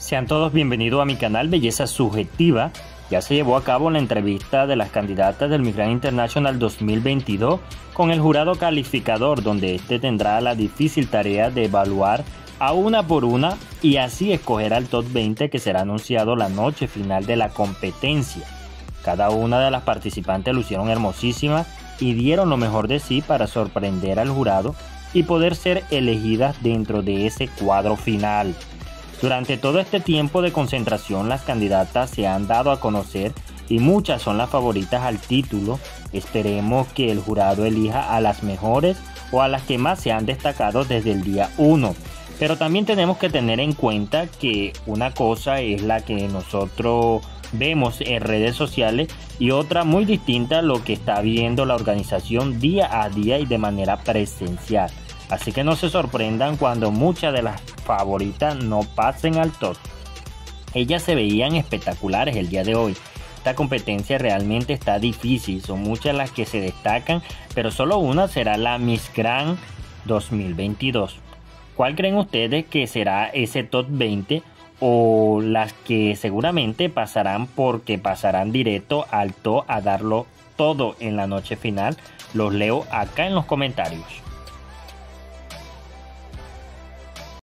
Sean todos bienvenidos a mi canal Belleza Subjetiva. Ya se llevó a cabo la entrevista de las candidatas del Miss Grand International 2022 con el jurado calificador, donde este tendrá la difícil tarea de evaluar a una por una y así escoger al top 20 que será anunciado la noche final de la competencia. Cada una de las participantes lucieron hermosísimas y dieron lo mejor de sí para sorprender al jurado y poder ser elegidas dentro de ese cuadro final. Durante todo este tiempo de concentración, las candidatas se han dado a conocer y muchas son las favoritas al título. Esperemos que el jurado elija a las mejores o a las que más se han destacado desde el día 1. Pero también tenemos que tener en cuenta que una cosa es la que nosotros vemos en redes sociales y otra muy distinta a lo que está viendo la organización día a día y de manera presencial. Así que no se sorprendan cuando muchas de las favoritas no pasen al top. Ellas se veían espectaculares el día de hoy. Esta competencia realmente está difícil, son muchas las que se destacan, pero solo una será la Miss Grand 2022. ¿Cuál creen ustedes que será ese top 20 o las que seguramente pasarán porque pasarán directo al top a darlo todo en la noche final? Los leo acá en los comentarios.